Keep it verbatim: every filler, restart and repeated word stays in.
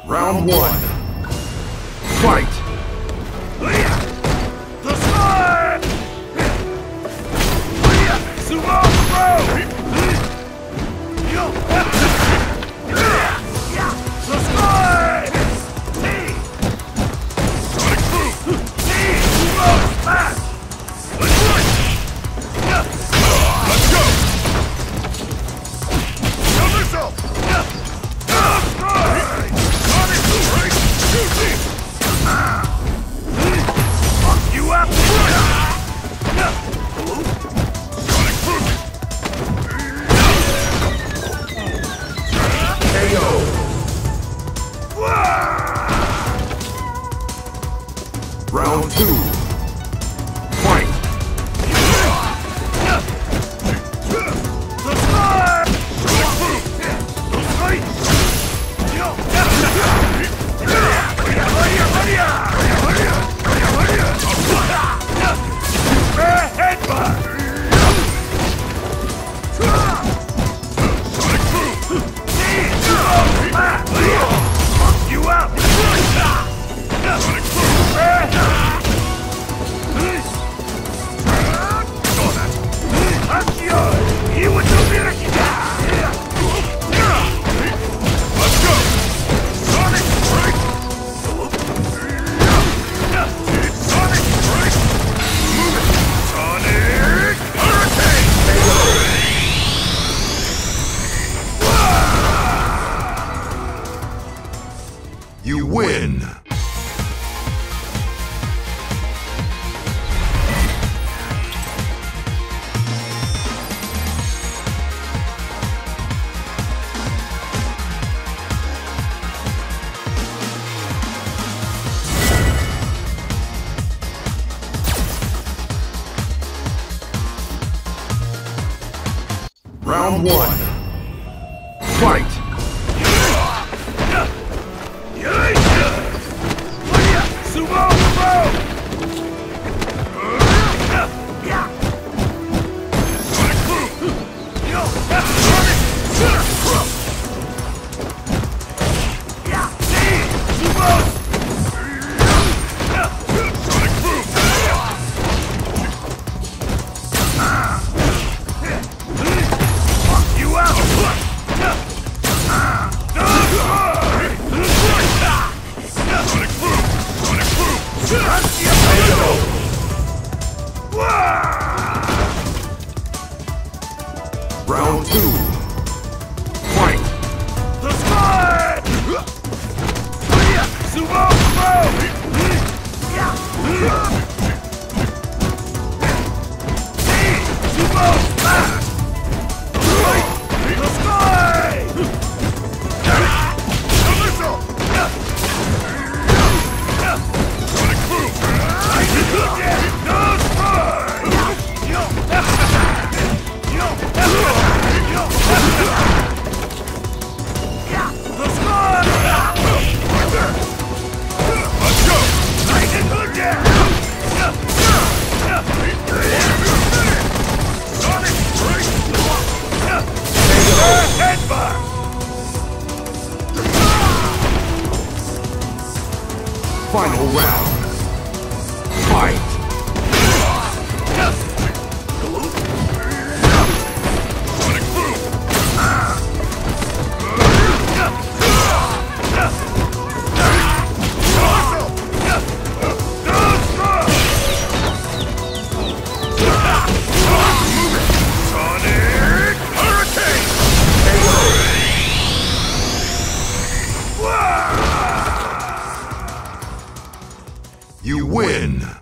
Round one. Fight! The slide! Sumo throw! The slide! Sonic boom! Sumo smash! Let's go! Kill missile! Sonic break! Shoot! Fuck you up! Sonic boom! K O. Round two. Fight! The slide! Sonic boom! The fight! Headbutt! Sonic boom! Fuck you up! Sonic boom! Saw that! Akio! Let's go! Sonic break! Sonic break! Move it! Sonic hurricane! You win! Round one. Fight! Sumo throw! Sonic boom! Sumo! Sonic boom! Fuck you out! Sonic boom! Sonic boom! Round two. Fight! The slide! Sumo throw! Sumo smash! The slide! The missile! Sonic boom! The slide! Let's go! Sonic break! Headbutt! Final round. Fight! Sonic boom! Sonic hurricane! You win!